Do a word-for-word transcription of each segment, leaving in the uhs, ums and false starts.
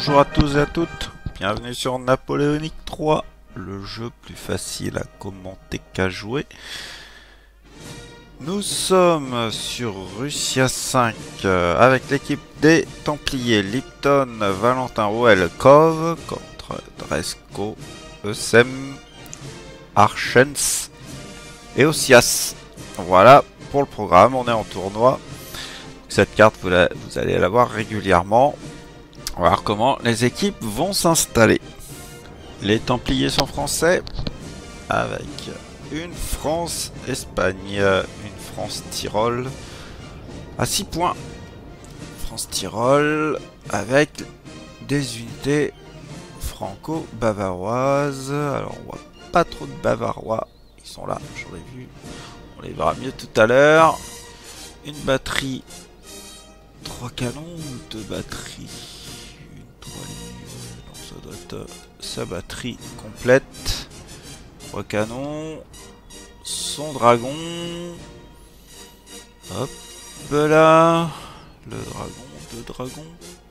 Bonjour à tous et à toutes, bienvenue sur Napoléonique trois, le jeu plus facile à commenter qu'à jouer. Nous sommes sur Russia cinq euh, avec l'équipe des Templiers, Lipton, Valentin Roel, Kov contre Dresko, Eusem, Archens et Osias. Voilà pour le programme, on est en tournoi. Cette carte, vous, la, vous allez la voir régulièrement. On va voir comment les équipes vont s'installer. Les Templiers sont français avec une France-Espagne, une France-Tyrol à six points. France-Tyrol avec des unités franco-bavaroises. Alors on voit pas trop de Bavarois, ils sont là, j'en ai vu. On les verra mieux tout à l'heure. Une batterie, trois canons ou deux batteries? Non, ça doit être sa batterie complète. Trois canons. Son dragon. Hop là. Le dragon, deux dragons.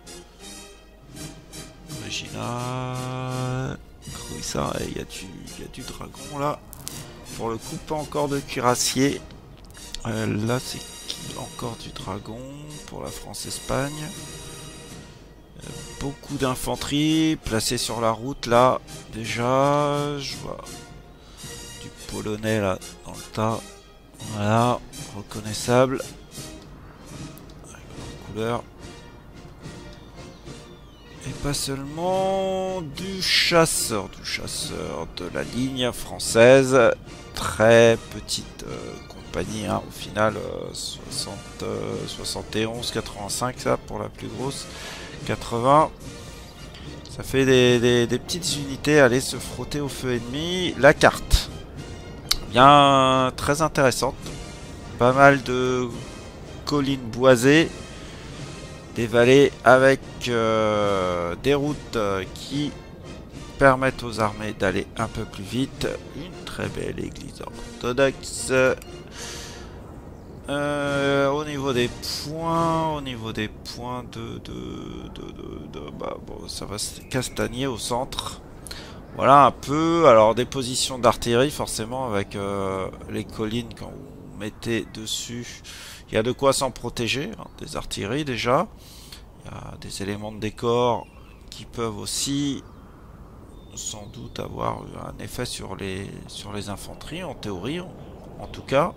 Regina. Cruissa. Il y a du, il y a du dragon là. Pour le coup, pas encore de cuirassier. Euh, là, c'est encore du dragon pour la France-Espagne. Beaucoup d'infanterie placée sur la route là. Déjà, je vois du polonais là dans le tas. Voilà, reconnaissable. Avec leur couleur. Et pas seulement du chasseur, du chasseur de la ligne française. Très petite euh, compagnie, hein, au final euh, soixante, euh, soixante et onze, quatre-vingt-cinq ça pour la plus grosse. quatre-vingts. Ça fait des, des, des petites unités à aller se frotter au feu ennemi. La carte. Bien très intéressante. Pas mal de collines boisées. Des vallées avec euh, des routes euh, qui permettent aux armées d'aller un peu plus vite. Une très belle église orthodoxe. Euh, au niveau des points, au niveau des points de, de, de, de, de bah bon, ça va se castagner au centre. Voilà un peu. Alors des positions d'artillerie forcément avec euh, les collines quand vous mettez dessus. Il y a de quoi s'en protéger, hein, des artilleries déjà. Il y a des éléments de décor qui peuvent aussi sans doute avoir un effet sur les sur les infanteries en théorie, en, en tout cas.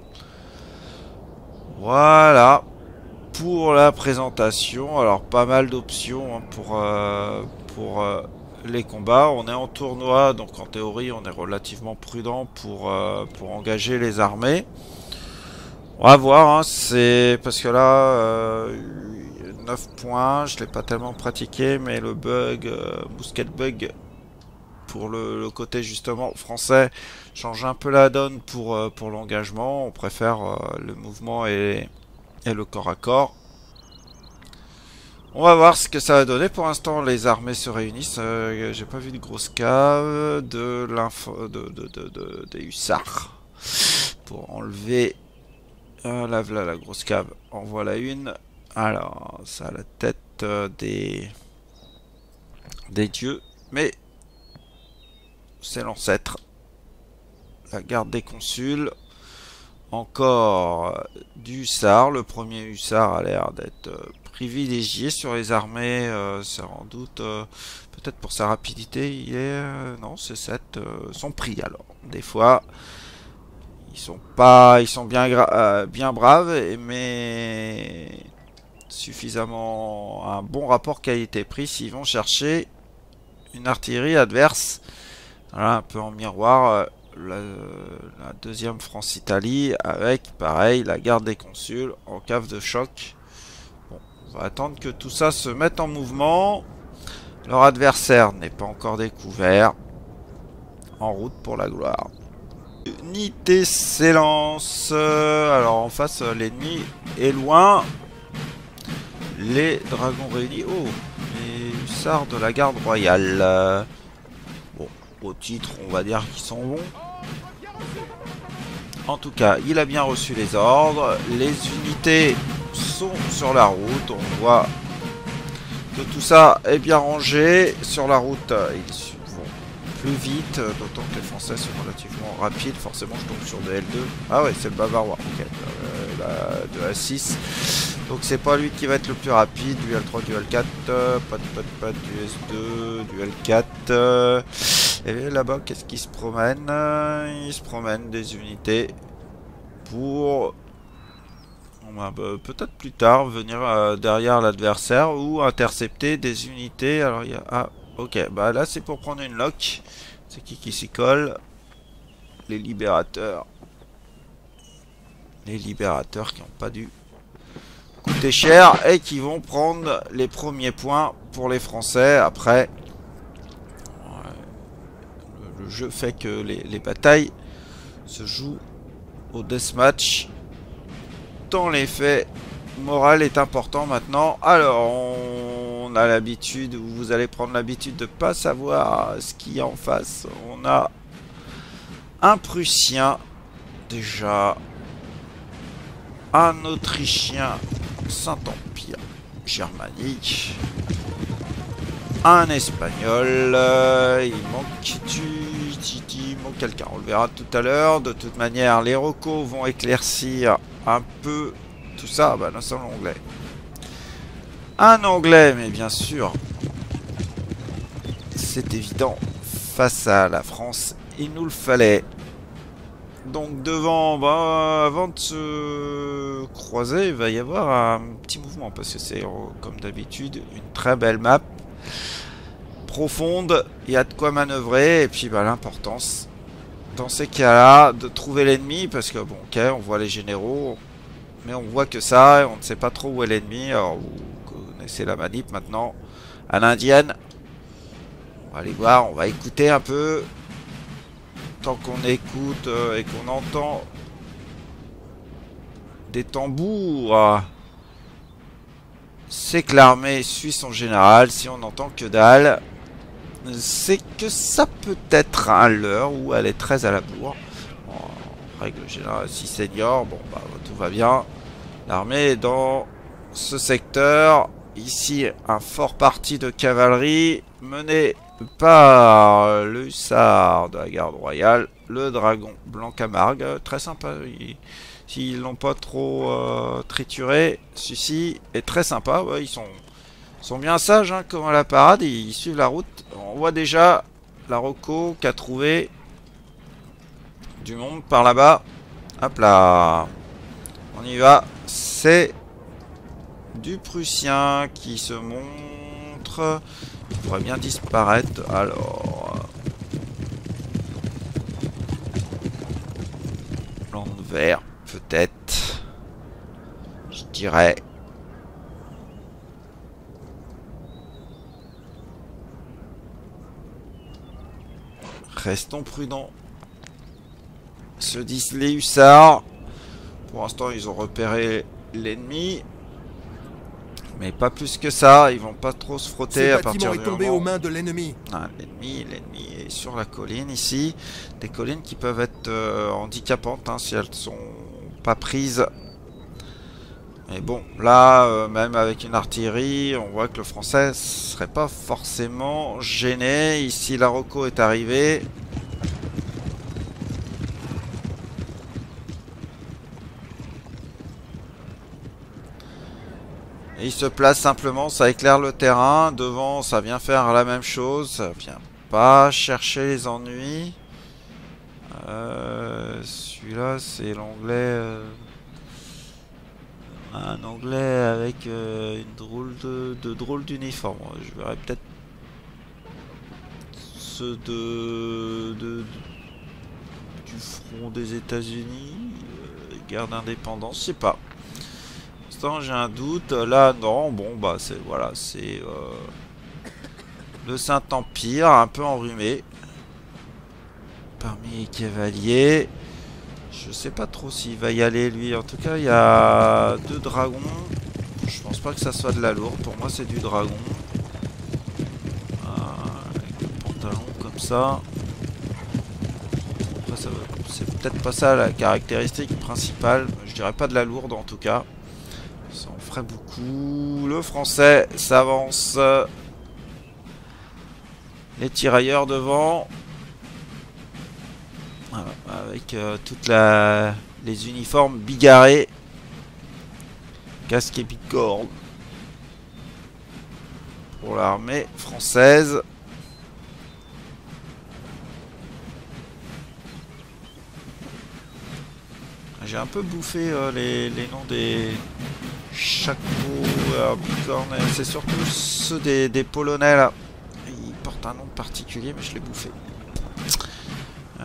Voilà pour la présentation. Alors pas mal d'options hein, pour, euh, pour euh, les combats. On est en tournoi, donc en théorie on est relativement prudent pour, euh, pour engager les armées. On va voir, hein, c'est parce que là euh, neuf points, je l'ai pas tellement pratiqué, mais le bug, euh, mousquet bug pour le, le côté justement français change un peu la donne pour, euh, pour l'engagement. On préfère euh, le mouvement et, et le corps à corps. On va voir ce que ça va donner. Pour l'instant les armées se réunissent. Euh, j'ai pas vu de grosse cave de l'info de, de, de, de, des hussards pour enlever euh, là, là la grosse cave. En voilà une. Alors ça a la tête euh, des des dieux, mais c'est l'ancêtre. La garde des consuls. Encore du hussard. Le premier hussard a l'air d'être privilégié sur les armées. Euh, c'est sans doute euh, peut-être pour sa rapidité. Il est euh, non, c'est sept. Euh, son prix alors. Des fois, ils sont pas, ils sont bien euh, bien braves, mais suffisamment un bon rapport qualité-prix s'ils vont chercher une artillerie adverse. Voilà, un peu en miroir, la, la deuxième France-Italie avec, pareil, la garde des consuls en cave de choc. Bon, on va attendre que tout ça se mette en mouvement. Leur adversaire n'est pas encore découvert. En route pour la gloire. Unité s'élance. Alors en face, l'ennemi est loin. Les dragons réunis. Oh, les hussards de la garde royale. Au titre, on va dire qu'ils sont bons. En tout cas, il a bien reçu les ordres. Les unités sont sur la route. On voit que tout ça est bien rangé. Sur la route, ils vont plus vite, d'autant que les Français sont relativement rapides. Forcément, je tombe sur des L deux. Ah ouais, c'est le Bavarois. Ok, euh, la, de A six. Donc c'est pas lui qui va être le plus rapide. Du L trois, du L quatre, euh, pas de pas de pas du S deux, du L quatre. Euh, et là-bas, qu'est-ce qui se promène? Il se promène des unités pour... Bah, peut-être plus tard venir euh, derrière l'adversaire ou intercepter des unités. Alors il y a... Ah, ok, bah là c'est pour prendre une lock. C'est qui qui s'y colle? Les libérateurs. Les libérateurs qui n'ont pas dû coûter cher et qui vont prendre les premiers points pour les Français. Après, le, le jeu fait que les, les batailles se jouent au deathmatch. Dans les faits, moral est important maintenant. Alors, on a l'habitude, vous allez prendre l'habitude de pas savoir ce qu'il y a en face. On a un Prussien, déjà, un Autrichien, Saint-Empire germanique, un Espagnol, euh, il manque du... il manque quelqu'un, on le verra tout à l'heure. De toute manière, les recos vont éclaircir un peu tout ça. Bah non, c'est l'anglais. Un anglais, mais bien sûr, c'est évident, face à la France, il nous le fallait. Donc devant, bah, avant de se croiser, il va y avoir un petit mouvement, parce que c'est, comme d'habitude, une très belle map. Profonde, il y a de quoi manœuvrer, et puis bah, l'importance dans ces cas-là de trouver l'ennemi, parce que bon, ok, on voit les généraux, mais on voit que ça, et on ne sait pas trop où est l'ennemi. Alors vous connaissez la manip maintenant à l'indienne. On va aller voir, on va écouter un peu. Tant qu'on écoute euh, et qu'on entend des tambours, c'est que l'armée suit son général. Si on n'entend que dalle, c'est que ça peut être un leurre ou elle est très à la bourre. En règle générale, si senior, bon bah tout va bien. L'armée est dans ce secteur. Ici, un fort parti de cavalerie mené par le hussard de la garde royale, le dragon blanc Camargue. Très sympa. S'ils l'ont pas trop euh, trituré, celui-ci est très sympa. Ouais, ils sont, sont bien sages, hein, comme à la parade. Ils, ils suivent la route. On voit déjà la Rocco qui a trouvé du monde par là-bas. Hop là. On y va. C'est du Prussien qui se montre. Il pourrait bien disparaître. Alors. Blanc vert, peut-être. Je dirais. Restons prudents. Se disent les hussards. Pour l'instant, ils ont repéré l'ennemi. Mais pas plus que ça. Ils vont pas trop se frotter à partir du moment... est tombé aux mains de l'ennemi. Ah, l'ennemi, l'ennemi est sur la colline ici. Des collines qui peuvent être euh, handicapantes hein, si elles sont pas prises. Mais bon, là, euh, même avec une artillerie, on voit que le français serait pas forcément gêné. Ici, la Rocco est arrivée. Et il se place simplement, ça éclaire le terrain. Devant, ça vient faire la même chose. Ça vient pas chercher les ennuis. Euh, Celui-là, c'est l'anglais... Euh, un anglais avec euh, une drôle de, de drôle d'uniforme. Je verrais peut-être ceux de, de, de du front des États-Unis, euh, guerre d'indépendance, je sais pas. J'ai un doute. Là, non. Bon, bah, c'est voilà, c'est euh, le Saint-Empire, un peu enrhumé. Parmi les cavaliers, je sais pas trop s'il va y aller lui. En tout cas, il y a deux dragons. Je pense pas que ça soit de la lourde. Pour moi, c'est du dragon. Euh, avec le pantalon comme ça. Après, ça c'est peut-être pas ça la caractéristique principale. Je dirais pas de la lourde en tout cas. Ça en ferait beaucoup. Le français s'avance. Les tirailleurs devant. Voilà, avec euh, toute la... les uniformes bigarrés. Casque et bicorne. Pour l'armée française. J'ai un peu bouffé euh, les, les noms des chapeaux, euh, bicorne. C'est surtout ceux des, des Polonais là. Ils portent un nom particulier, mais je l'ai bouffé. Euh...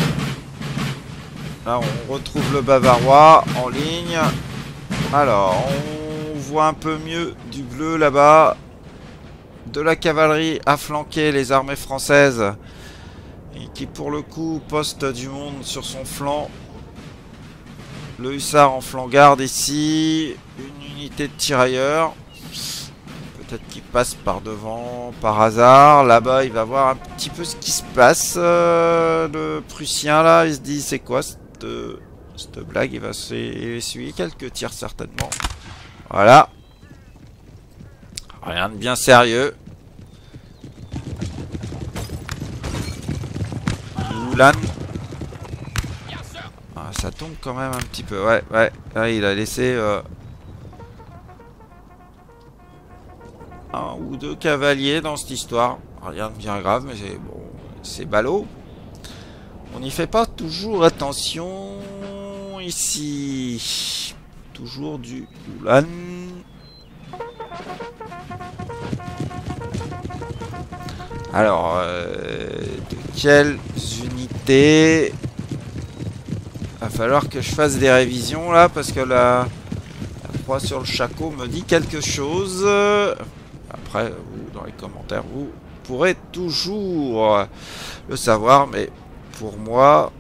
Là, on retrouve le Bavarois en ligne. Alors, on voit un peu mieux du bleu là-bas. De la cavalerie à flanquer les armées françaises. Et qui, pour le coup, poste du monde sur son flanc. Le hussard en flanc-garde ici. Une unité de tirailleurs. Peut-être qu'il passe par devant par hasard. Là-bas, il va voir un petit peu ce qui se passe. Euh, le Prussien, là, il se dit, c'est quoi cette, cette blague? Il va essuyer quelques tirs, certainement. Voilà. Rien de bien sérieux. Oulan. Ah, ça tombe quand même un petit peu. Ouais, ouais. Là, il a laissé... Euh... un ou deux cavaliers dans cette histoire. Rien de bien grave, mais c'est bon, c'est ballot. On n'y fait pas toujours attention ici. Toujours du Oulan. Alors, euh, de quelles unités? Va falloir que je fasse des révisions là, parce que la, la croix sur le shako me dit quelque chose. Après, vous, dans les commentaires, vous pourrez toujours le savoir, mais pour moi,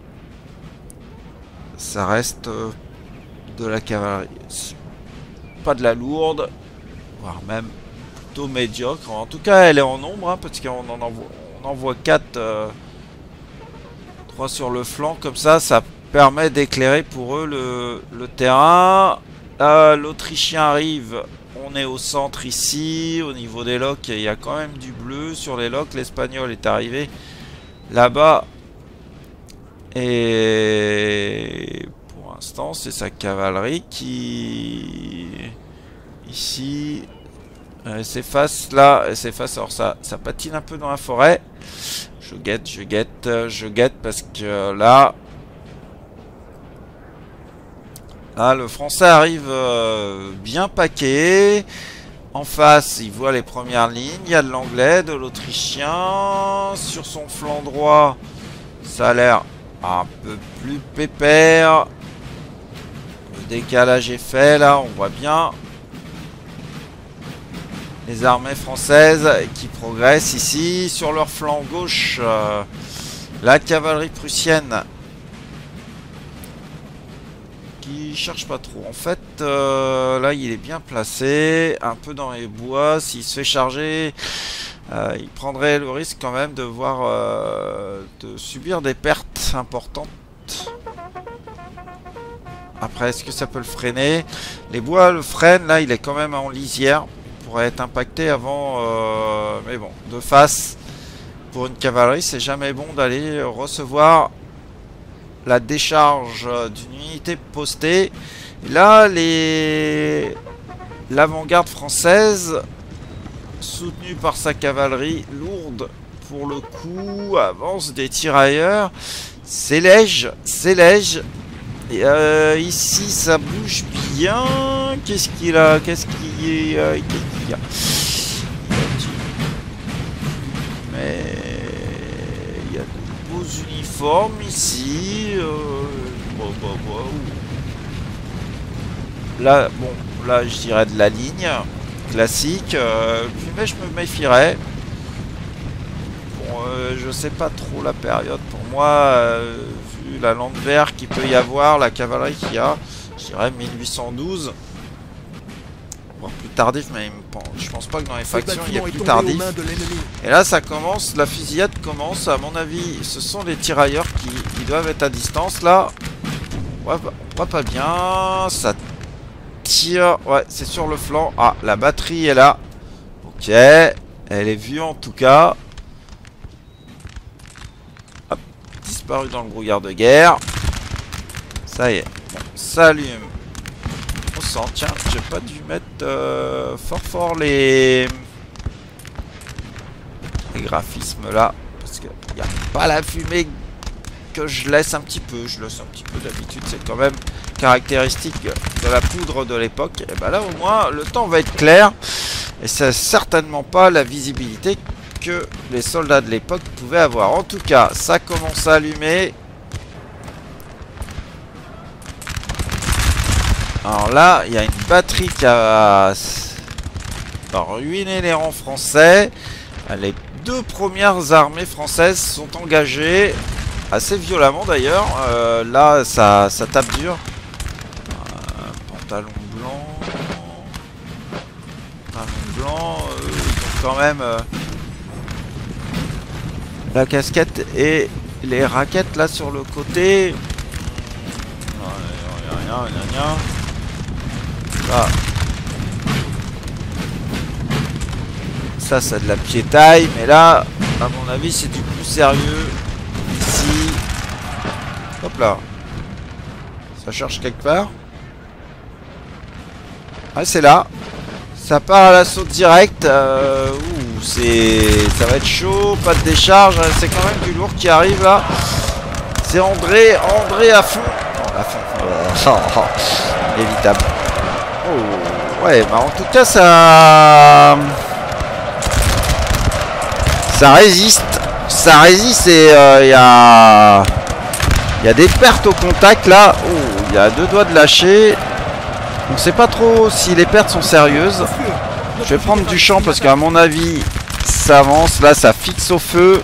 ça reste de la cavalerie. Pas de la lourde, voire même plutôt médiocre. En tout cas, elle est en nombre, hein, parce qu'on en envoie, on envoie quatre, euh, trois sur le flanc, comme ça, ça permet d'éclairer pour eux le, le terrain. Euh, L'Autrichien arrive. On est au centre ici, au niveau des loques, il y a quand même du bleu sur les loques. L'Espagnol est arrivé là-bas. Et pour l'instant, c'est sa cavalerie qui... Ici... Elle s'efface là, elle s'efface. Alors ça, ça patine un peu dans la forêt. Je guette, je guette, je guette parce que là... Là, le français arrive euh, bien paqué. En face, il voit les premières lignes. Il y a de l'anglais, de l'autrichien. Sur son flanc droit, ça a l'air un peu plus pépère. Le décalage est fait, là, on voit bien. Les armées françaises qui progressent ici. Sur leur flanc gauche, euh, la cavalerie prussienne. Il cherche pas trop. En fait, euh, là, il est bien placé, un peu dans les bois. S'il se fait charger, euh, il prendrait le risque quand même de voir, euh, de subir des pertes importantes. Après, est-ce que ça peut le freiner? Les bois le freinent. Là, il est quand même en lisière. Il pourrait être impacté avant. Euh, mais bon, de face, pour une cavalerie, c'est jamais bon d'aller recevoir la décharge d'une unité postée. Et là, les l'avant-garde française, soutenue par sa cavalerie lourde, pour le coup, avance des tirailleurs. C'est léger, c'est léger. Et euh, ici, ça bouge bien. Qu'est-ce qu'il a? Qu'est-ce qu'il y a? Qu'est-ce qu'il y a? Mais il y a de beaux uniformes ici. Euh, bon, bon, bon. Là, bon, là, je dirais de la ligne classique. Euh, puis, mais je me méfierais. Bon, euh, je sais pas trop la période. Pour moi, euh, vu la lande verte qu'il peut y avoir, la cavalerie qu'il y a, je dirais mille huit cent douze. Voire plus tardif, mais je pense pas que dans les factions il y ait plus tardif. Et là ça commence, la fusillade commence, à mon avis ce sont les tirailleurs qui, qui doivent être à distance là. On voit, on voit pas bien, ça tire. Ouais, c'est sur le flanc. Ah, la batterie est là. Ok. Elle est vue en tout cas. Hop. Disparu dans le brouillard de guerre. Ça y est. Bon, ça allume. On sent. Tiens, j'ai pas dû mettre euh, fort fort les... les graphismes là. Parce qu'il n'y a pas la fumée que je laisse un petit peu. Je laisse un petit peu d'habitude. C'est quand même caractéristique de la poudre de l'époque. Et ben là au moins le temps va être clair. Et c'est certainement pas la visibilité que les soldats de l'époque pouvaient avoir. En tout cas, ça commence à allumer. Alors là, il y a une batterie qui a ruiné les rangs français. Les deux premières armées françaises sont engagées assez violemment d'ailleurs. Euh, là, ça, ça tape dur. Euh, pantalon blanc. Pantalon blanc. Euh, donc quand même euh, la casquette et les raquettes là sur le côté. Rien, rien, rien. Là. Ça, c'est de la piétaille, mais là, à mon avis, c'est du plus sérieux. Ici. Hop là. Ça cherche quelque part. Ah, c'est là. Ça part à l'assaut direct. Euh, ouh, c'est... Ça va être chaud. Pas de décharge. C'est quand même du lourd qui arrive là. C'est André. André à fond. Non, à fond. Euh, évitable. Oh, ouais, bah en tout cas, ça... Ça résiste. Ça résiste et il euh, y a... Il y a des pertes au contact là. Oh, il y a deux doigts de lâcher. On sait pas trop si les pertes sont sérieuses. Je vais prendre du champ parce qu'à mon avis, ça avance. Là, ça fixe au feu.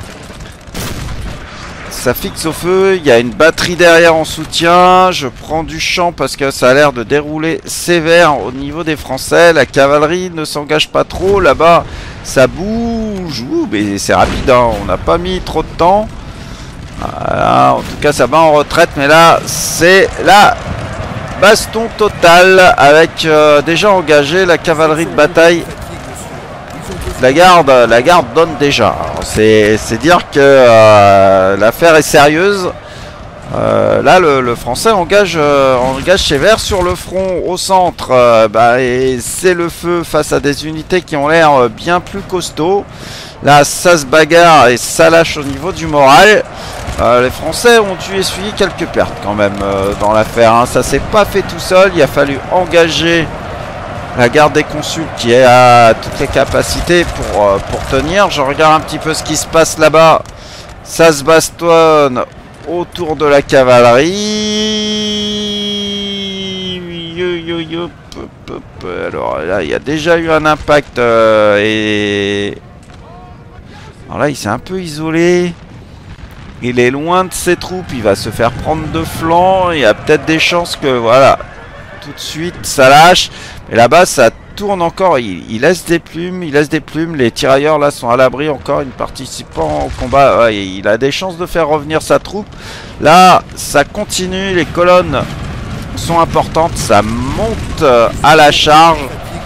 Ça fixe au feu. Il y a une batterie derrière en soutien. Je prends du champ parce que ça a l'air de dérouler sévère au niveau des Français. La cavalerie ne s'engage pas trop. Là-bas, ça bouge. Ouh, mais c'est rapide, hein. On n'a pas mis trop de temps. Voilà. En tout cas, ça va en retraite. Mais là, c'est la baston total avec euh, déjà engagé la cavalerie de bataille. La garde, la garde donne déjà. C'est dire que euh, l'affaire est sérieuse. Euh, là, le, le français engage, euh, engage sévère sur le front au centre. Euh, bah, et c'est le feu face à des unités qui ont l'air bien plus costauds. Là, ça se bagarre et ça lâche au niveau du moral. Euh, les Français ont dû essuyer quelques pertes quand même euh, dans l'affaire. Hein. Ça s'est pas fait tout seul. Il a fallu engager la garde des consuls qui a toutes les capacités pour, euh, pour tenir. Je regarde un petit peu ce qui se passe là-bas. Ça se bastonne autour de la cavalerie. Alors là, il y a déjà eu un impact. Euh, et... Alors là, il s'est un peu isolé. Il est loin de ses troupes. Il va se faire prendre de flanc. Il y a peut-être des chances que, voilà, tout de suite, ça lâche. Mais là-bas, ça tourne encore. Il, il laisse des plumes. Il laisse des plumes. Les tirailleurs, là, sont à l'abri encore. Une participant au combat. Ouais, il a des chances de faire revenir sa troupe. Là, ça continue. Les colonnes sont importantes. Ça monte à la charge.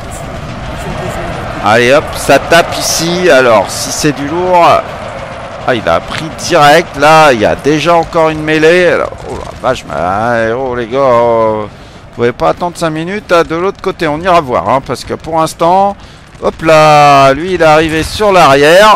Allez, hop, ça tape ici. Alors, si c'est du lourd... Ah, il a pris direct. Là, il y a déjà encore une mêlée. Alors, oh la vache, mais, oh les gars... Oh, vous pouvez pas attendre cinq minutes. Hein, de l'autre côté, on ira voir. Hein, parce que pour l'instant... Hop là, lui, il est arrivé sur l'arrière.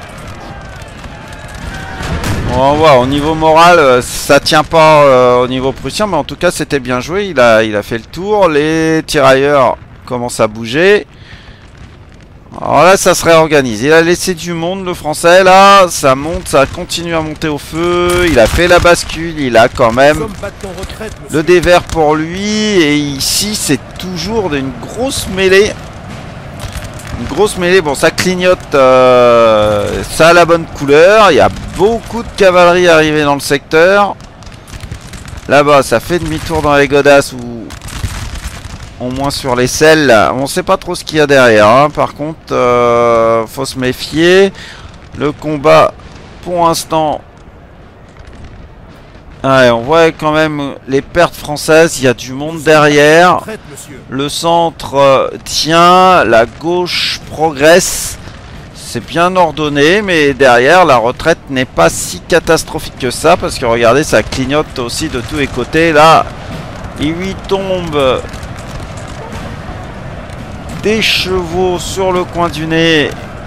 On voit, au niveau moral, ça tient pas euh, au niveau prussien. Mais en tout cas, c'était bien joué. Il a, il a fait le tour. Les tirailleurs commencent à bouger. Alors là, ça se réorganise. Il a laissé du monde, le français. Là, ça monte, ça continue à monter au feu. Il a fait la bascule. Il a quand même le dévers pour lui. Et ici, c'est toujours une grosse mêlée. Une grosse mêlée. Bon, ça clignote. Euh, ça a la bonne couleur. Il y a beaucoup de cavalerie arrivée dans le secteur. Là-bas, ça fait demi-tour dans les godasses ou... au moins sur les selles. On sait pas trop ce qu'il y a derrière. Hein. Par contre, euh, faut se méfier. Le combat, pour l'instant, Ouais, on voit quand même les pertes françaises, il y a du monde derrière. Le centre euh, tient, la gauche progresse. C'est bien ordonné, mais derrière la retraite n'est pas si catastrophique que ça, parce que regardez, ça clignote aussi de tous les côtés. Là, il lui tombe des chevaux sur le coin du nez.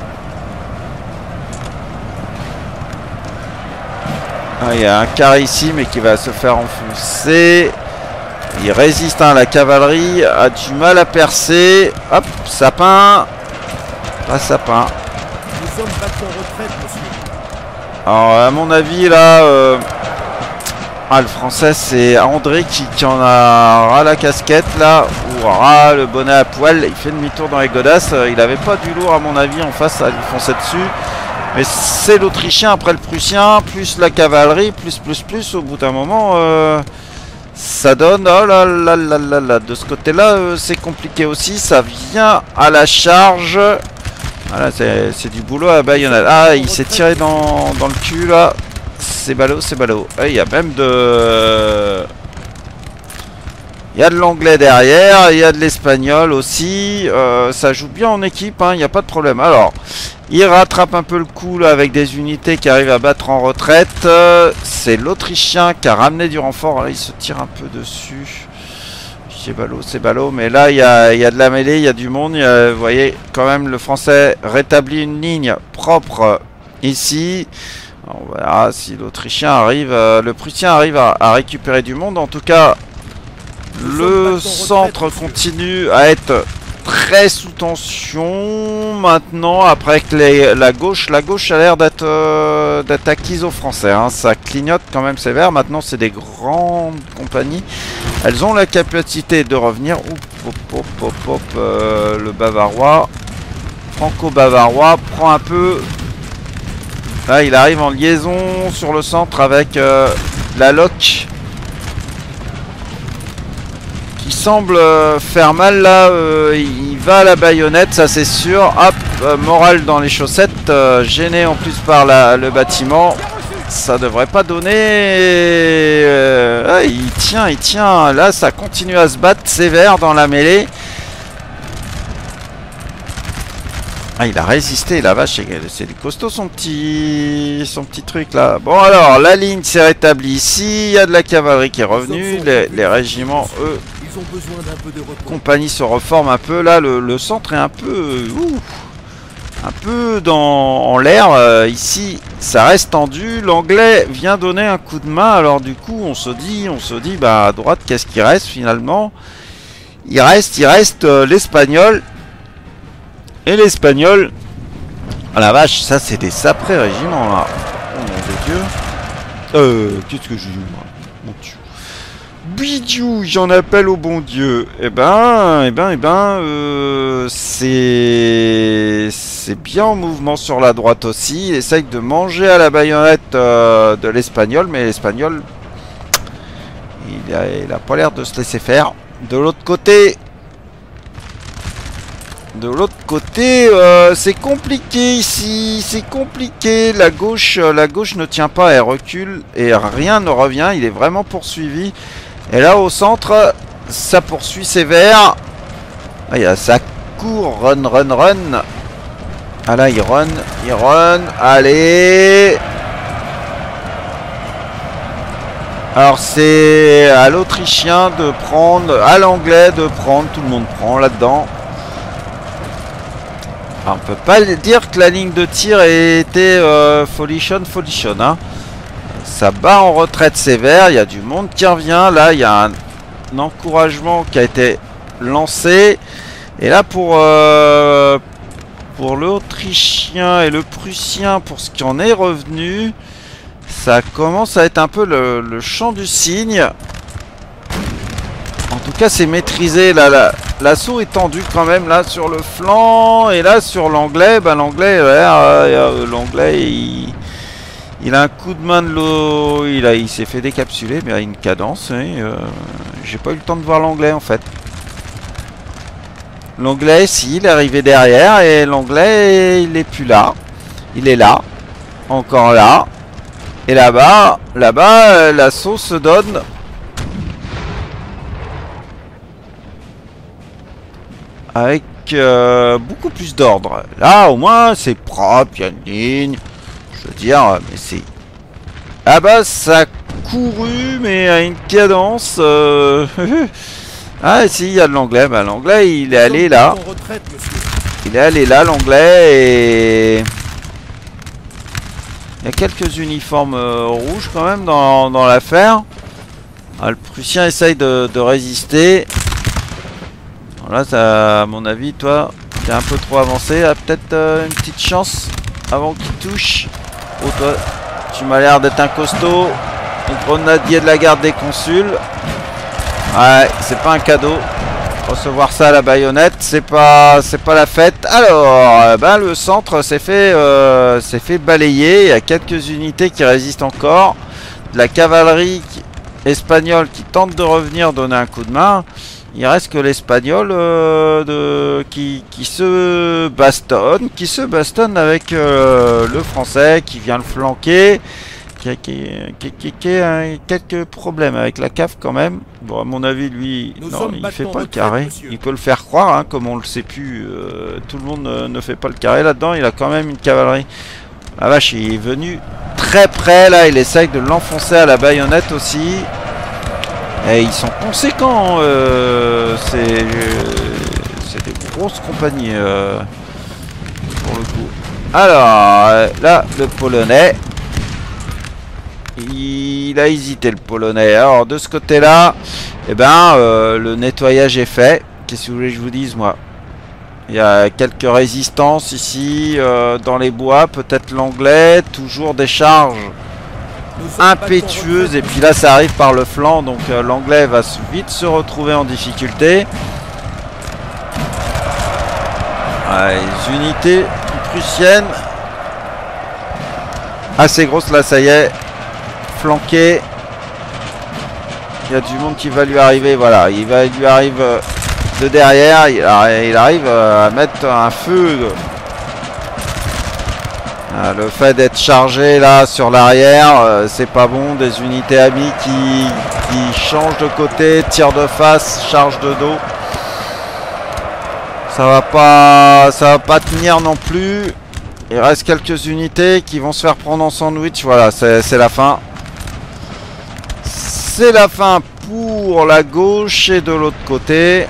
Ah, il y a un quart ici, mais qui va se faire enfoncer. Il résiste, hein, la cavalerie a du mal à percer. Hop, sapin. Pas sapin. Nous sommes battus en retraite, monsieur. Alors, à mon avis, là... Euh... Ah, le français, c'est André qui, qui en a ras la casquette, là. Ou ras le bonnet à poil. Il fait demi-tour dans les godasses. Il avait pas du lourd, à mon avis, en face, à lui foncer dessus. Mais c'est l'Autrichien après le Prussien, plus la cavalerie, plus, plus, plus. Au bout d'un moment, euh, ça donne... Oh là là là là là. De ce côté-là, euh, c'est compliqué aussi. Ça vient à la charge. Voilà, c'est du boulot à baïonnette. Ah, il s'est tiré dans, dans le cul, là. C'est ballot, c'est ballot. Il y a même de... Il y a de l'anglais derrière, il y a de l'espagnol aussi. Euh, ça joue bien en équipe, il n'y a pas de problème. Alors, il rattrape un peu le coup là, avec des unités qui arrivent à battre en retraite. Euh, c'est l'Autrichien qui a ramené du renfort. Là, il se tire un peu dessus. C'est ballot, c'est ballot. Mais là, il y a, il y a de la mêlée, il y a du monde. Il y a, vous voyez, quand même, le Français rétablit une ligne propre ici. On verra si l'Autrichien arrive, euh, le Prussien arrive à, à récupérer du monde. En tout cas, le centre continue à être très sous tension. Maintenant, après que les, la gauche, la gauche a l'air d'être euh, d'être acquise aux Français. Hein. Ça clignote quand même sévère. Maintenant, c'est des grandes compagnies. Elles ont la capacité de revenir. Oup, hop, hop, hop, hop, euh, le Bavarois, franco-bavarois, prend un peu. Là, il arrive en liaison sur le centre avec euh, la loque qui semble euh, faire mal. Là, euh, il va à la baïonnette, ça c'est sûr. Hop, euh, morale dans les chaussettes, euh, gêné en plus par la, le bâtiment. Ça devrait pas donner. Euh, ah, il tient, il tient. Là, ça continue à se battre sévère dans la mêlée. Ah, il a résisté, la vache, c'est du costaud son petit son petit truc là. Bon alors, la ligne s'est rétablie ici, il y a de la cavalerie qui est revenue, les, les régiments, eux, Ils ont besoin d'un peu de repos. compagnie se reforment un peu. Là, le, le centre est un peu... Ouh, un peu dans, en l'air. Euh, ici, ça reste tendu. L'anglais vient donner un coup de main, alors du coup, on se dit, on se dit, bah à droite, qu'est-ce qui reste finalement? Il reste, il reste euh, l'espagnol. Et l'espagnol, ah la vache, ça c'est des sacrés régiments là. Oh mon Dieu. Euh, qu'est-ce que j'ai eu moi? Mon Dieu. Bidiou, j'en appelle au bon Dieu. Eh ben, eh ben, eh ben, euh, c'est... C'est bien en mouvement sur la droite aussi. Il essaye de manger à la baïonnette euh, de l'espagnol, mais l'espagnol, il a, il a pas l'air de se laisser faire. De l'autre côté... De l'autre côté, euh, c'est compliqué ici, c'est compliqué. La gauche, euh, la gauche ne tient pas, elle recule et rien ne revient. Il est vraiment poursuivi. Et là, au centre, ça poursuit sévère. Ah, il y a ça court, run, run, run. Ah là, il run, il run. Allez. Alors c'est à l'Autrichien de prendre, à l'Anglais de prendre. Tout le monde prend là-dedans. On peut pas dire que la ligne de tir était euh, folichonne, folichonne. Hein. Ça bat en retraite sévère. Il y a du monde qui revient. Là, il y a un, un encouragement qui a été lancé. Et là, pour, euh, pour l'Autrichien et le Prussien, pour ce qui en est revenu, ça commence à être un peu le, le chant du cygne. En tout cas, c'est maîtrisé. Là, là. L'assaut est tendu quand même là sur le flanc. Et là sur l'anglais, ben l'anglais, euh, l'anglais il, il a un coup de main de l'eau. Il, a, il s'est fait décapsuler, mais il a une cadence. Hein, euh, j'ai pas eu le temps de voir l'anglais en fait. L'anglais, si, il est arrivé derrière. Et l'anglais, il est plus là. Il est là. Encore là. Et là-bas, là-bas, euh, l'assaut se donne. Avec euh, beaucoup plus d'ordre. Là, au moins, c'est propre, il y a une ligne. Je veux dire, mais c'est... Ah bah, ça a couru, mais à une cadence... Euh... ah, si, il y a de l'anglais. Bah, l'anglais, il est allé là. Il est allé là, l'anglais, et... Il y a quelques uniformes euh, rouges, quand même, dans, dans l'affaire. Ah, le Prussien essaye de, de résister. Là, ça, à mon avis, toi, t'es un peu trop avancé. Ah, peut-être euh, une petite chance avant qu'il touche. Oh, toi, tu m'as l'air d'être un costaud. Un grenadier de la garde des consuls. Ouais, c'est pas un cadeau. Recevoir ça à la baïonnette, c'est pas, c'est pas la fête. Alors, ben, le centre s'est fait, euh, s'est fait balayer. Il y a quelques unités qui résistent encore. De la cavalerie qui, espagnole qui tente de revenir donner un coup de main. Il reste que l'espagnol euh, de qui, qui se bastonne, qui se bastonne avec euh, le français qui vient le flanquer, qui a, qui, qui, qui, qui a quelques problèmes avec la C A F quand même. Bon, à mon avis, lui, Nous non, il fait pas le retraite, carré. monsieur. Il peut le faire croire, hein, comme on le sait plus. Euh, tout le monde ne, ne fait pas le carré là-dedans. Il a quand même une cavalerie. La vache, il est venu très près là. Il essaye de l'enfoncer à la baïonnette aussi. Et ils sont conséquents, euh, c'est euh, des grosses compagnies euh, pour le coup. Alors, euh, là, le Polonais, il a hésité le Polonais. Alors, de ce côté-là, eh ben, euh, le nettoyage est fait. Qu'est-ce que vous voulez que je vous dise, moi? Il y a quelques résistances ici, euh, dans les bois, peut-être l'anglais, toujours des charges impétueuse, et puis là ça arrive par le flanc, donc euh, l'anglais va vite se retrouver en difficulté. Ah, les unités prussiennes assez grosses là, ça y est, flanquées. Il y a du monde qui va lui arriver, voilà, il va il lui arrive euh, de derrière, il, il arrive euh, à mettre un feu. Ah, le fait d'être chargé là sur l'arrière, euh, c'est pas bon. Des unités amies qui, qui changent de côté, tirent de face, chargent de dos. Ça va pas, ça va pas tenir non plus. Il reste quelques unités qui vont se faire prendre en sandwich. Voilà, c'est la fin. C'est la fin pour la gauche et de l'autre côté.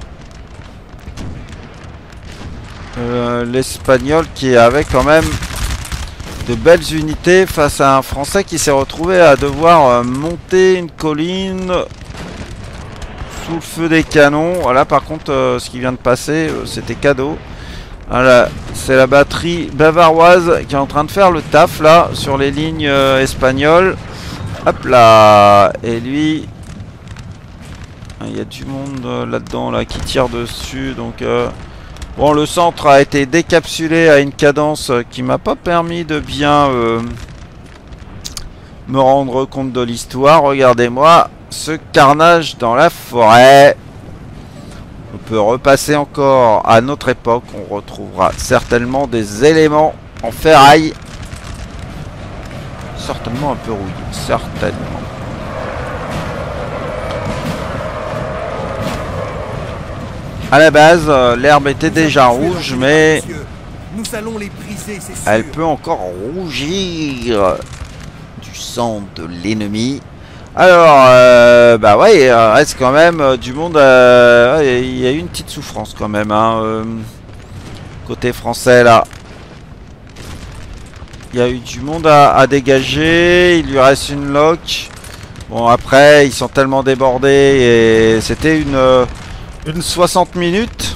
Euh, L'Espagnol qui avait quand même de belles unités face à un Français qui s'est retrouvé à devoir euh, monter une colline sous le feu des canons. Voilà, par contre, euh, ce qui vient de passer, euh, c'était cadeau. Voilà, c'est la batterie bavaroise qui est en train de faire le taf là sur les lignes euh, espagnoles. Hop là, et lui, il y a du monde euh, là-dedans là qui tire dessus, donc. Euh, Bon, le centre a été décapsulé à une cadence qui m'a pas permis de bien euh, me rendre compte de l'histoire. Regardez-moi ce carnage dans la forêt. On peut repasser encore à notre époque. On retrouvera certainement des éléments en ferraille. Certainement un peu rouillé. Certainement. À la base, euh, l'herbe était déjà rouge, mais nous allons les briser, c'est sûr. elle peut encore rougir du sang de l'ennemi. Alors, euh, bah ouais, il reste quand même euh, du monde. Euh, ouais, il y a eu une petite souffrance quand même, hein, euh, côté français là. Il y a eu du monde à, à dégager. Il lui reste une lock. Bon, après, ils sont tellement débordés et c'était une. Euh, Une soixante minutes.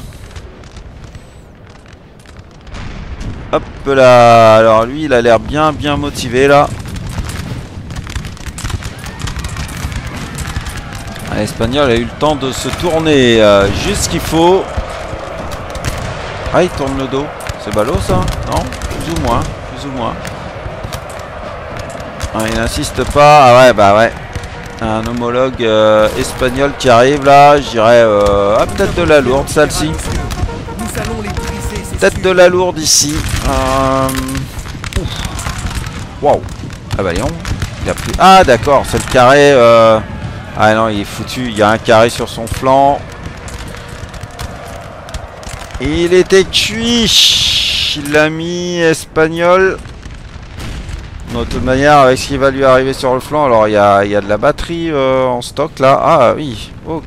Hop là. Alors lui il a l'air bien bien motivé là. L'Espagnol a eu le temps de se tourner euh, juste ce qu'il faut. Ah, il tourne le dos. C'est ballot ça? Non? Plus ou moins. Plus ou moins. Ah, il n'insiste pas. Ah ouais, bah ouais. Un homologue euh, espagnol qui arrive là, je dirais euh, ah, peut-être de la lourde celle-ci. Peut-être de la lourde ici. Euh... Waouh. Ah bah Léon, il a plus... Ah d'accord, c'est le carré... Euh... Ah non, il est foutu, il y a un carré sur son flanc. Il était cuit. Il l'a mis espagnol. De toute manière, avec ce qui va lui arriver sur le flanc, alors il y a, y a de la batterie euh, en stock là. Ah oui, ok.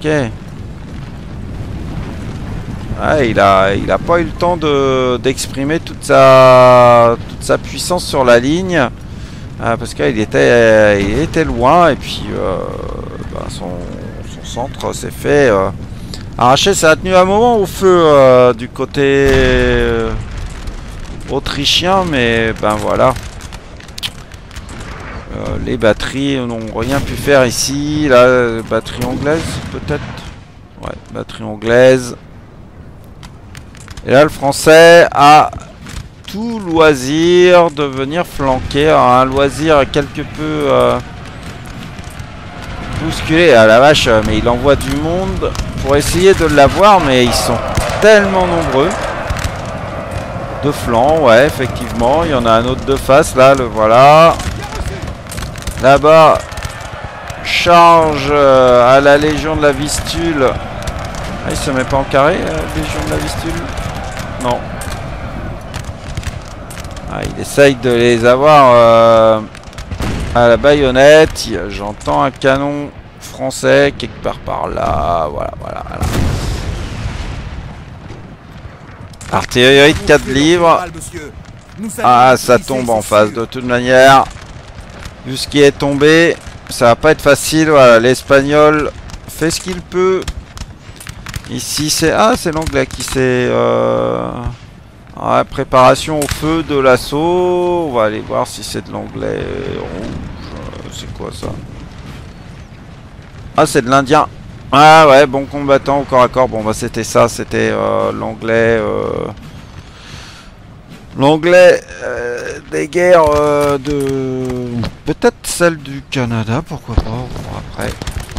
Ah, il a, il a pas eu le temps de d'exprimer toute sa, toute sa puissance sur la ligne. Ah, parce qu'il était, il était loin et puis euh, bah, son, son centre s'est fait euh, arracher. Ça a tenu un moment au feu euh, du côté euh, autrichien, mais ben voilà. Euh, les batteries n'ont rien pu faire ici. La batterie anglaise peut-être. Ouais, batterie anglaise. Et là le français a tout loisir de venir flanquer, un loisir quelque peu euh, bousculé. Ah la vache, mais il envoie du monde pour essayer de l'avoir, mais ils sont tellement nombreux. De flanc, ouais, effectivement, il y en a un autre de face, là, le voilà. Là-bas, charge euh, à la Légion de la Vistule. Ah, il se met pas en carré, euh, Légion de la Vistule? Non. Ah, il essaye de les avoir euh, à la baïonnette. J'entends un canon français quelque part par là. Voilà, voilà, voilà. Artillerie de quatre livres. Ah, ça tombe en face de toute manière. Vu ce qui est tombé, ça va pas être facile. Voilà, l'espagnol fait ce qu'il peut. Ici, c'est... Ah, c'est l'anglais qui s'est... Euh... Ouais, préparation au feu de l'assaut. On va aller voir si c'est de l'anglais rouge. C'est quoi ça? Ah, c'est de l'indien. Ah ouais, bon combattant au corps à corps. Bon bah c'était ça, c'était euh, l'anglais. Euh... L'anglais euh, des guerres euh, de... Peut-être celle du Canada, pourquoi pas. Bon, après...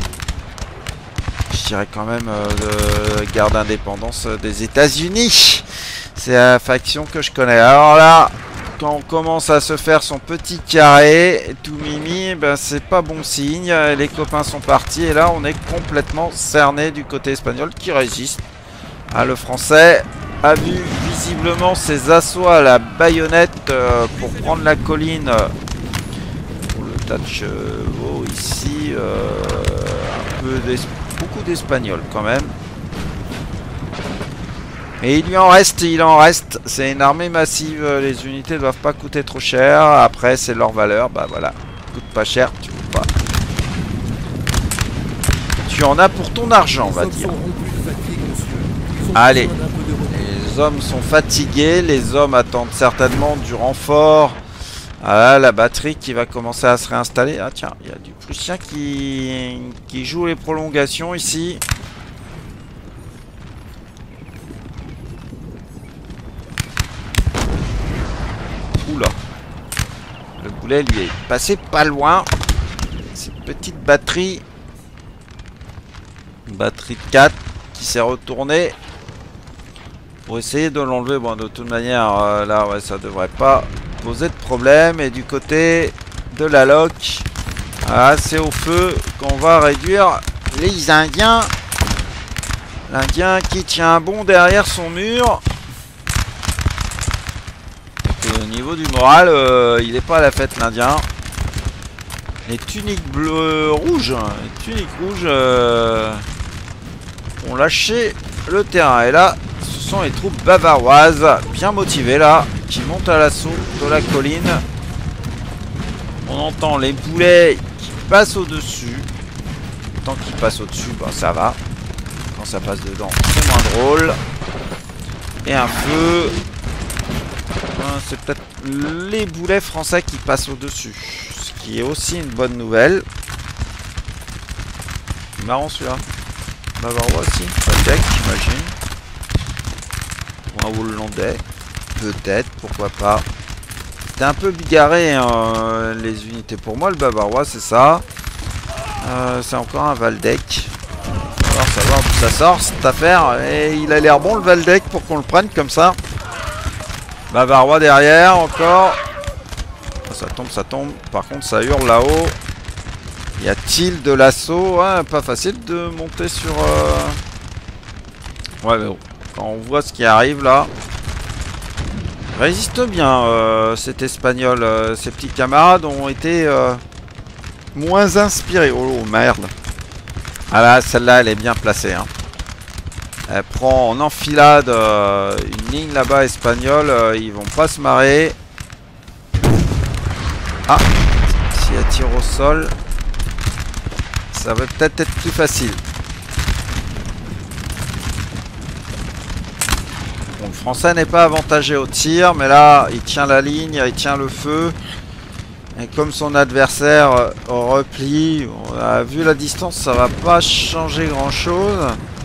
Je dirais quand même euh, de guerre d'indépendance des États-Unis. C'est la faction que je connais. Alors là, quand on commence à se faire son petit carré, tout mimi, ben c'est pas bon signe. Les copains sont partis et là on est complètement cerné du côté espagnol qui résiste. Ah, le français a vu visiblement ses assauts à la baïonnette euh, pour prendre la colline. Pour le tas de chevaux ici, euh, un peu d'espagnol. Beaucoup d'espagnol quand même. Et il lui en reste, il en reste. C'est une armée massive. Les unités ne doivent pas coûter trop cher. Après, c'est leur valeur. Bah voilà. Coûte pas cher, tu peux pas. Tu en as pour ton argent, on va dire. Allez. Les hommes sont fatigués. Les hommes attendent certainement du renfort. Ah, la batterie qui va commencer à se réinstaller. Ah tiens, il y a du Prussien qui, qui joue les prolongations ici. Oula. Le boulet lui est passé pas loin. Cette petite batterie. Une batterie de quatre qui s'est retournée. Pour essayer de l'enlever. Bon, de toute manière, euh, là, ouais, ça devrait pas poser de problème. Et du côté de la loc, ah, c'est au feu qu'on va réduire les Indiens. L'Indien qui tient bon derrière son mur. Donc, au niveau du moral, euh, il n'est pas à la fête, l'Indien. Les tuniques bleues rouges, les tuniques rouges euh, ont lâché le terrain. Et là, ce sont les troupes bavaroises, bien motivées là, qui montent à l'assaut de la colline. On entend les boulets qui passent au-dessus. Tant qu'ils passent au-dessus, bah, ça va. Quand ça passe dedans, c'est moins drôle. Et un feu. C'est peut-être les boulets français qui passent au-dessus. Ce qui est aussi une bonne nouvelle. Marrant celui-là. Bavarois aussi. Peut-être, j'imagine. Ou un hollandais. Peut-être, pourquoi pas. C'était un peu bigarré hein, les unités. Pour moi, le bavarois, c'est ça. Euh, c'est encore un Waldeck. On va savoir d'où ça sort cette affaire. Et il a l'air bon le Waldeck pour qu'on le prenne comme ça. Bavarois derrière encore. ça tombe, ça tombe. Par contre, ça hurle là-haut. Y a-t-il de l'assaut? Ouais, pas facile de monter sur... Euh... Ouais, mais bon. Quand on voit ce qui arrive là... Résiste bien, euh, cet Espagnol. Euh, ses petits camarades ont été euh, moins inspirés. Oh, merde. Ah là, celle-là, elle est bien placée. Hein. Elle prend en enfilade euh, une ligne là-bas espagnole. Euh, ils vont pas se marrer. Ah, si elle tire au sol, ça va peut-être être plus facile. Bon, le français n'est pas avantagé au tir, mais là, il tient la ligne, il tient le feu. Et comme son adversaire euh, au repli, on a vu la distance, ça va pas changer grand-chose.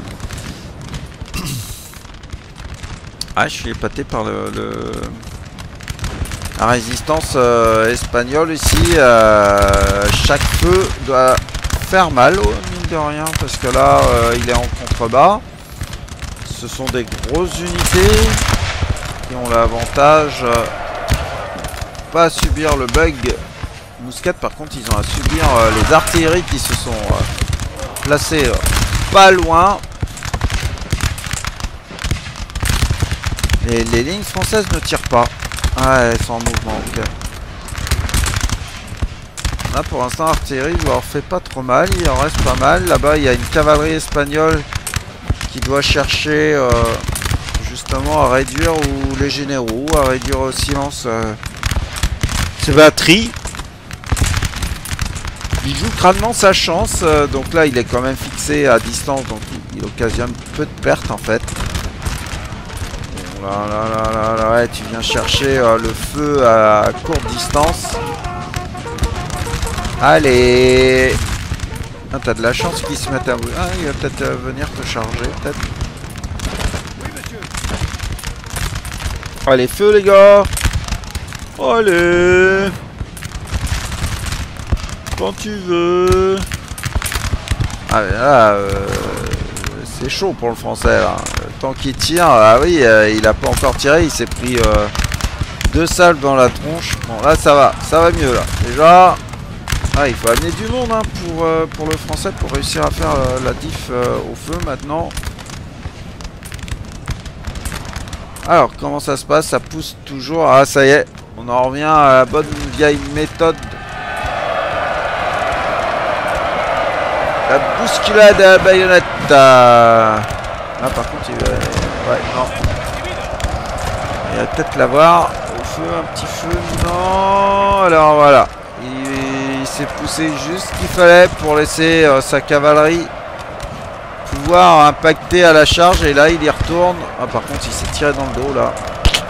Ah, je suis épaté par le, le... la résistance euh, espagnole ici. Euh, chaque feu doit faire mal, oh, mine de rien, parce que là, euh, il est en contrebas. Ce sont des grosses unités qui ont l'avantage euh, pas à subir le bug mousquet. Par contre, ils ont à subir euh, les artilleries qui se sont euh, placées euh, pas loin. Et les lignes françaises ne tirent pas. Ah, elles sont en mouvement. Okay. Là, pour l'instant, l'artillerie ne leur fait pas trop mal. Il en reste pas mal. Là-bas, il y a une cavalerie espagnole qui doit chercher euh, justement à réduire, ou les généraux, à réduire au silence euh, ses batteries. Il joue crânement sa chance. Euh, donc là, il est quand même fixé à distance. Donc il, il occasionne peu de pertes en fait. Là, là, là, là, là, ouais, tu viens chercher euh, le feu à courte distance. Allez. Ah, t'as de la chance qu'ils se mettent à... Ah, il va peut-être euh, venir te charger, peut-être. Allez, feu, les gars. Allez. Quand tu veux. Ah, mais là, euh, c'est chaud pour le français, là. Tant qu'il tire, ah oui, euh, il a pas encore tiré, il s'est pris euh, deux salves dans la tronche. Bon, là, ça va, ça va mieux, là. Déjà, ah, il faut amener du monde hein, pour, euh, pour le français, pour réussir à faire euh, la diff euh, au feu, maintenant. Alors, comment ça se passe? Ça pousse toujours. Ah, ça y est, on en revient à la bonne vieille méthode. La bousculade à la baïonnette. Là par contre il va... Ouais, non. Il va peut-être l'avoir. Au feu, un petit feu. Non. Alors voilà. Il, il s'est poussé juste ce qu'il fallait pour laisser euh, sa cavalerie pouvoir impacter à la charge. Et là il y retourne. Ah par contre il s'est tiré dans le dos là.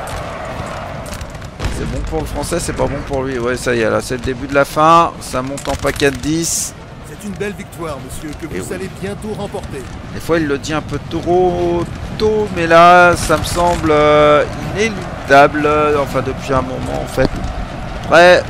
C'est bon pour le français, c'est pas bon pour lui. Ouais, ça y est, là c'est le début de la fin. Ça monte en paquet de dix. C'est une belle victoire, monsieur, que vous oui. allez bientôt remporter. Des fois, il le dit un peu trop tôt, mais là, ça me semble euh, inéluctable. Enfin, depuis un moment, en fait. Après,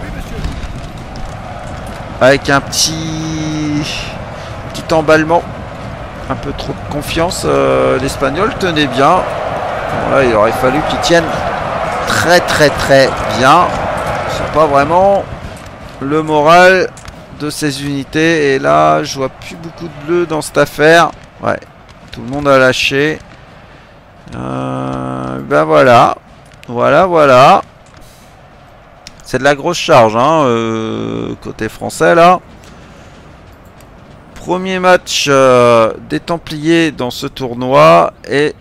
avec un petit, petit emballement, un peu trop de confiance, euh, l'Espagnol tenait bien. Bon, là, il aurait fallu qu'il tienne très, très, très bien. C'est pas vraiment le moral de ces unités. Et là je vois plus beaucoup de bleu dans cette affaire. Ouais, tout le monde a lâché. Euh, ben voilà. Voilà, voilà. C'est de la grosse charge hein, euh, côté français là. Premier match euh, des Templiers dans ce tournoi. Et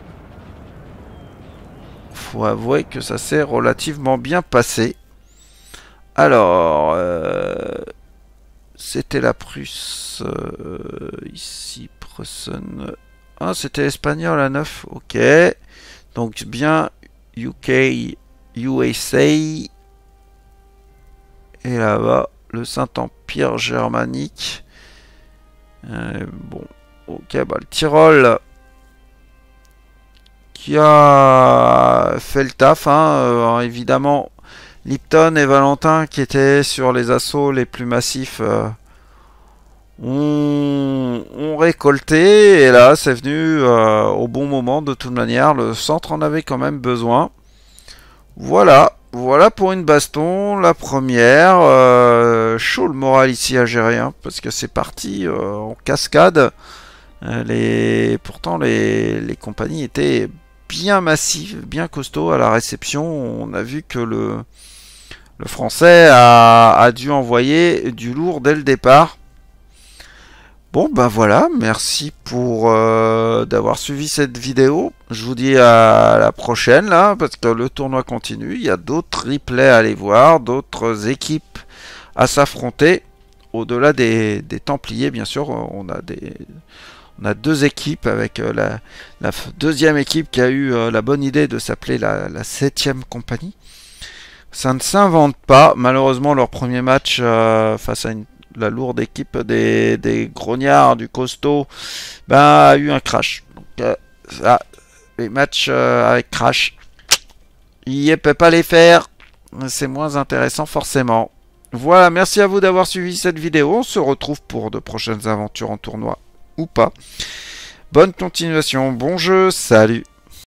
faut avouer que ça s'est relativement bien passé. Alors euh, c'était la Prusse, euh, ici, Prussen. Ah, c'était espagnol à neuf, ok. Donc bien U K, U S A. Et là-bas, le Saint-Empire germanique. Euh, bon, ok, bah le Tyrol qui a fait le taf, hein, euh, évidemment. Lipton et Valentin qui étaient sur les assauts les plus massifs euh, ont, ont récolté et là c'est venu euh, au bon moment de toute manière. Le centre en avait quand même besoin. Voilà, voilà pour une baston, la première. Euh, chaud le moral ici à gérer, hein, parce que c'est parti euh, en cascade. Euh, les... Pourtant, les... les compagnies étaient bien massives, bien costauds à la réception. On a vu que le, le français a... a dû envoyer du lourd dès le départ. Bon bah voilà, merci pour euh, d'avoir suivi cette vidéo. Je vous dis à la prochaine là, parce que le tournoi continue. Il y a d'autres replays à aller voir, d'autres équipes à s'affronter. Au-delà des, des Templiers, bien sûr, on a des, on a deux équipes avec euh, la, la deuxième équipe qui a eu euh, la bonne idée de s'appeler la, la septième compagnie. Ça ne s'invente pas. Malheureusement, leur premier match euh, face à une la lourde équipe des, des grognards, du costaud, ben, a eu un crash. Donc, euh, ça, les matchs euh, avec crash, il ne peut pas les faire. C'est moins intéressant forcément. Voilà, merci à vous d'avoir suivi cette vidéo. On se retrouve pour de prochaines aventures en tournoi ou pas. Bonne continuation, bon jeu, salut.